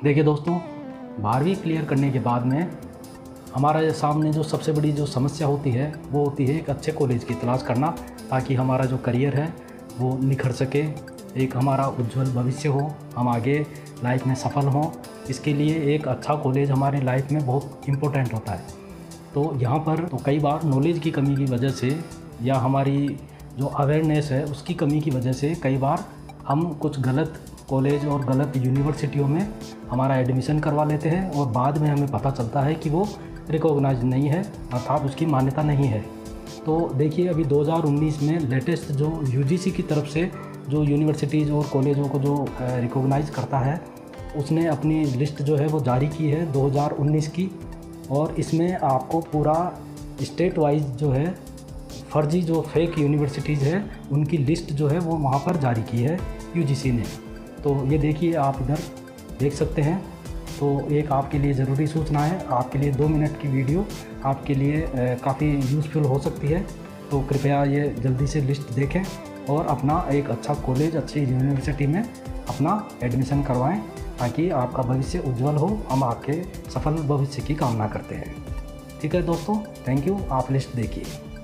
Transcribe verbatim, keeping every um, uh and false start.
देखिए दोस्तों, बारहवीं क्लियर करने के बाद में हमारा सामने जो सबसे बड़ी जो समस्या होती है वो होती है एक अच्छे कॉलेज की तलाश करना, ताकि हमारा जो करियर है वो निखर सके, एक हमारा उज्जवल भविष्य हो, हम आगे लाइफ में सफल हों। इसके लिए एक अच्छा कॉलेज हमारे लाइफ में बहुत इम्पोर्टेंट होता है। तो यहाँ पर तो कई बार नॉलेज की कमी की वजह से या हमारी जो अवेयरनेस है उसकी कमी की वजह से कई बार हम कुछ गलत कॉलेज और गलत यूनिवर्सिटियों में हमारा एडमिशन करवा लेते हैं और बाद में हमें पता चलता है कि वो रिकॉग्नाइज नहीं है, अर्थात उसकी मान्यता नहीं है। तो देखिए, अभी दो हज़ार उन्नीस में लेटेस्ट जो यूजीसी की तरफ से जो यूनिवर्सिटीज़ और कॉलेजों को जो रिकॉग्नाइज करता है, उसने अपनी लिस्ट जो है वो जारी की है दो हज़ार उन्नीस की, और इसमें आपको पूरा स्टेट वाइज जो है फर्जी जो फेक यूनिवर्सिटीज़ है उनकी लिस्ट जो है वो वहाँ पर जारी की है यूजीसी ने। तो ये देखिए, आप इधर देख सकते हैं। तो एक आपके लिए ज़रूरी सूचना है, आपके लिए दो मिनट की वीडियो आपके लिए काफ़ी यूज़फुल हो सकती है। तो कृपया ये जल्दी से लिस्ट देखें और अपना एक अच्छा कॉलेज, अच्छी यूनिवर्सिटी में अपना एडमिशन करवाएं, ताकि आपका भविष्य उज्जवल हो। हम आपके सफल भविष्य की कामना करते हैं। ठीक है दोस्तों, थैंक यू। आप लिस्ट देखिए।